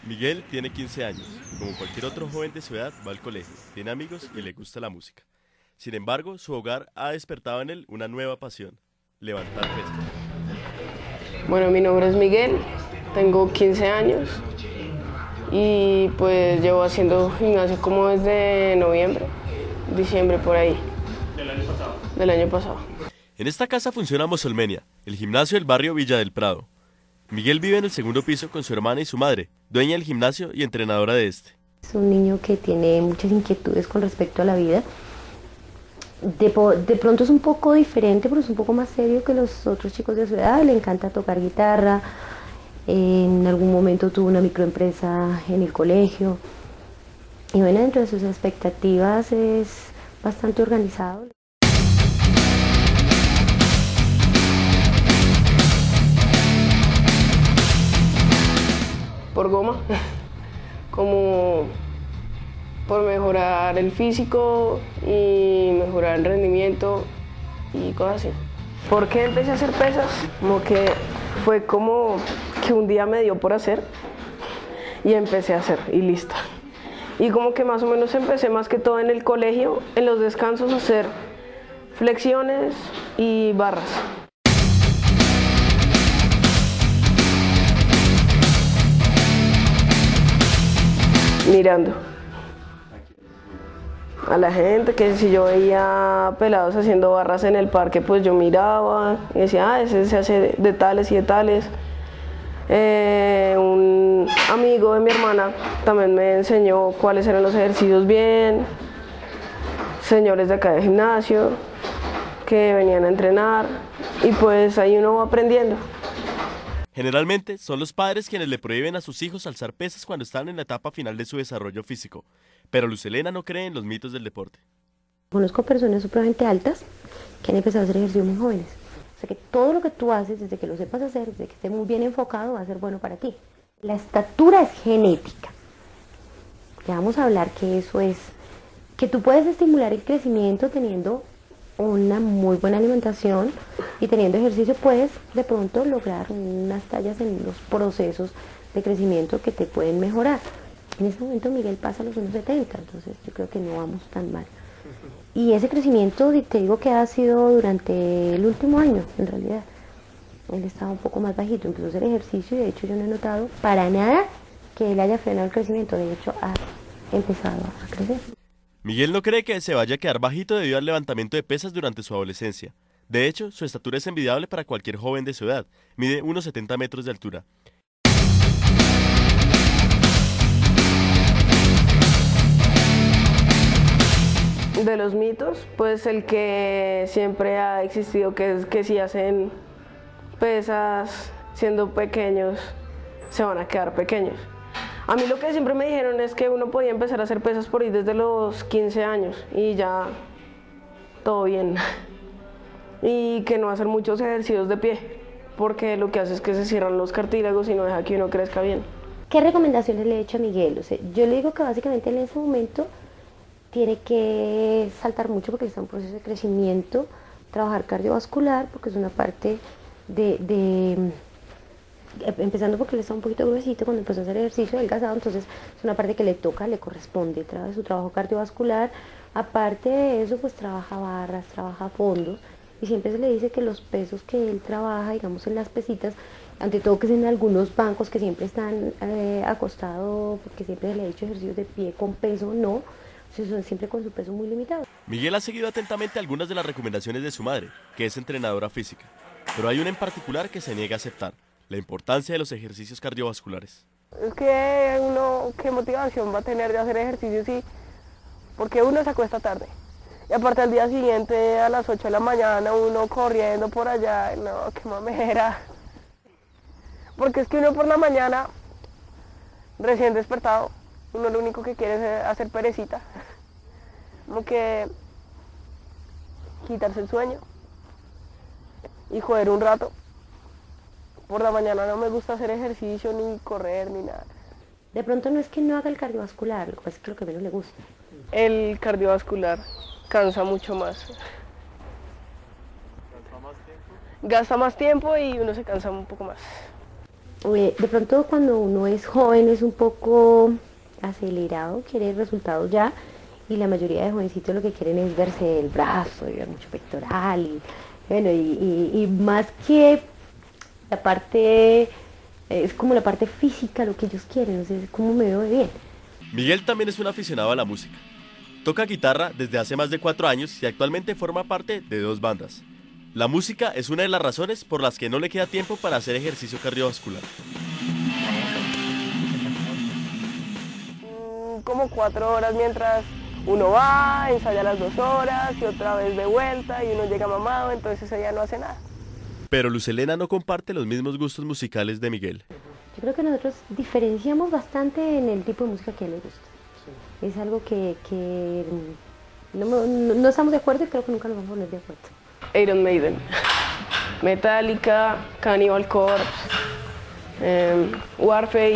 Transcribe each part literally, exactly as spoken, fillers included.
Miguel tiene quince años. Como cualquier otro joven de su edad, va al colegio, tiene amigos y le gusta la música. Sin embargo, su hogar ha despertado en él una nueva pasión: levantar pesas. Bueno, mi nombre es Miguel, tengo quince años y pues llevo haciendo gimnasio como desde noviembre, diciembre por ahí. ¿Del año pasado? Del año pasado. En esta casa funciona Mosolmenia, el gimnasio del barrio Villa del Prado. Miguel vive en el segundo piso con su hermana y su madre, dueña del gimnasio y entrenadora de este. Es un niño que tiene muchas inquietudes con respecto a la vida. De, de pronto es un poco diferente, pero es un poco más serio que los otros chicos de su edad. Le encanta tocar guitarra, en algún momento tuvo una microempresa en el colegio. Y bueno, dentro de sus expectativas es bastante organizado. Por goma, como por mejorar el físico y mejorar el rendimiento y cosas así. ¿Por qué empecé a hacer pesas? Como que fue como que un día me dio por hacer y empecé a hacer y listo. Y como que más o menos empecé más que todo en el colegio, en los descansos, a hacer flexiones y barras. Mirando a la gente, que si yo veía pelados haciendo barras en el parque, pues yo miraba y decía, ah, ese se hace de tales y de tales. Eh, un amigo de mi hermana también me enseñó cuáles eran los ejercicios bien, señores de acá de gimnasio que venían a entrenar y pues ahí uno va aprendiendo. Generalmente son los padres quienes le prohíben a sus hijos alzar pesas cuando están en la etapa final de su desarrollo físico, pero Luz Helena no cree en los mitos del deporte. Conozco personas supremamente altas que han empezado a hacer ejercicio muy jóvenes. O sea que todo lo que tú haces, desde que lo sepas hacer, desde que esté muy bien enfocado, va a ser bueno para ti. La estatura es genética. Ya vamos a hablar que eso es, que tú puedes estimular el crecimiento teniendo una muy buena alimentación y teniendo ejercicio, puedes de pronto lograr unas tallas en los procesos de crecimiento que te pueden mejorar. En este momento Miguel pasa a los uno setenta, entonces yo creo que no vamos tan mal. Y ese crecimiento, te digo que ha sido durante el último año, en realidad. Él estaba un poco más bajito, empezó a hacer ejercicio y de hecho yo no he notado para nada que él haya frenado el crecimiento, de hecho ha empezado a crecer. Miguel no cree que se vaya a quedar bajito debido al levantamiento de pesas durante su adolescencia. De hecho, su estatura es envidiable para cualquier joven de su edad. Mide unos setenta metros de altura. De los mitos, pues el que siempre ha existido, que es que si hacen pesas siendo pequeños, se van a quedar pequeños. A mí lo que siempre me dijeron es que uno podía empezar a hacer pesas por ahí desde los quince años y ya todo bien. Y que no hacer muchos ejercicios de pie, porque lo que hace es que se cierran los cartílagos y no deja que uno crezca bien. ¿Qué recomendaciones le he hecho a Miguel? O sea, yo le digo que básicamente en ese momento tiene que saltar mucho porque está en un proceso de crecimiento, trabajar cardiovascular porque es una parte de... de empezando porque él está un poquito gruesito cuando empezó a hacer ejercicio delgazado, entonces es una parte que le toca, le corresponde, trabaja su trabajo cardiovascular. Aparte de eso, pues trabaja barras, trabaja fondos, y siempre se le dice que los pesos que él trabaja, digamos en las pesitas, ante todo que es en algunos bancos que siempre están eh, acostados, porque siempre se le ha dicho ejercicios de pie con peso, no, son siempre con su peso muy limitado. Miguel ha seguido atentamente algunas de las recomendaciones de su madre, que es entrenadora física, pero hay una en particular que se niega a aceptar: la importancia de los ejercicios cardiovasculares. Es que uno, ¿qué motivación va a tener de hacer ejercicio si, porque uno se acuesta tarde? Y aparte al día siguiente a las ocho de la mañana uno corriendo por allá, no, qué mamera. Porque es que uno por la mañana, recién despertado, uno lo único que quiere es hacer perecita. Como que quitarse el sueño y joder un rato. Por la mañana no me gusta hacer ejercicio, ni correr, ni nada. De pronto no es que no haga el cardiovascular, lo que pasa es que lo que menos le gusta. El cardiovascular cansa mucho más. ¿Gasta más tiempo? Gasta más tiempo y uno se cansa un poco más. Eh, de pronto cuando uno es joven es un poco acelerado, quiere resultados ya, y la mayoría de jovencitos lo que quieren es verse el brazo, y ver mucho pectoral, y bueno, y, y, y más que la parte, es como la parte física lo que ellos quieren, o sea, es cómo me veo de bien. Miguel también es un aficionado a la música. Toca guitarra desde hace más de cuatro años y actualmente forma parte de dos bandas. La música es una de las razones por las que no le queda tiempo para hacer ejercicio cardiovascular. Como cuatro horas mientras uno va, ensaya las dos horas y otra vez de vuelta y uno llega mamado, entonces ese día no hace nada. Pero Luz Helena no comparte los mismos gustos musicales de Miguel. Yo creo que nosotros diferenciamos bastante en el tipo de música que a él le gusta. Es algo que, que no, no, no estamos de acuerdo y creo que nunca nos vamos a poner de acuerdo. Iron Maiden, Metallica, Cannibal Corpse, eh, Warface,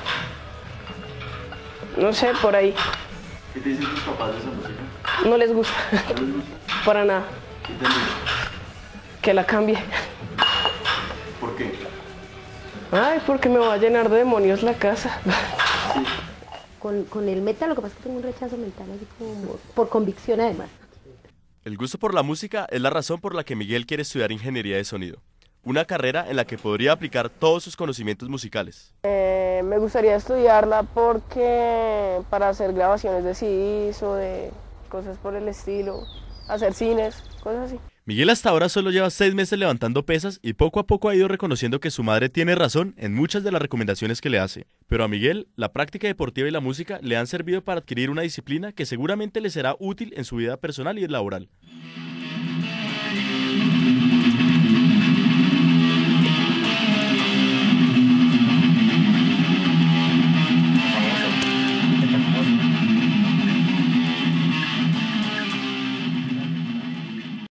no sé, por ahí. ¿Qué te dicen tus papás de esa música? No les gusta, ¿No les gusta? para nada, ¿Qué te dicen? que la cambie. ¿Por qué? Ay, porque me va a llenar de demonios la casa. Con, con el metal lo que pasa es que tengo un rechazo mental, así como por convicción además. El gusto por la música es la razón por la que Miguel quiere estudiar ingeniería de sonido, una carrera en la que podría aplicar todos sus conocimientos musicales. Eh, me gustaría estudiarla porque para hacer grabaciones de C Ds o de cosas por el estilo, hacer cines, cosas así. Miguel hasta ahora solo lleva seis meses levantando pesas y poco a poco ha ido reconociendo que su madre tiene razón en muchas de las recomendaciones que le hace. Pero a Miguel, la práctica deportiva y la música le han servido para adquirir una disciplina que seguramente le será útil en su vida personal y laboral.